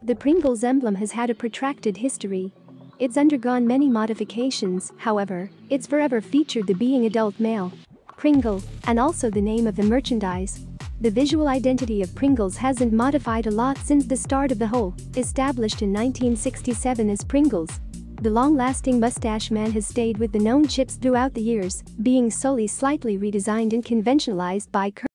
The Pringles emblem has had a protracted history. It's undergone many modifications, however, it's forever featured the being adult male Pringle, and also the name of the merchandise. The visual identity of Pringles hasn't modified a lot since the start of the whole, established in 1967 as Pringles. The long-lasting mustache man has stayed with the known chips throughout the years, being solely slightly redesigned and conventionalized by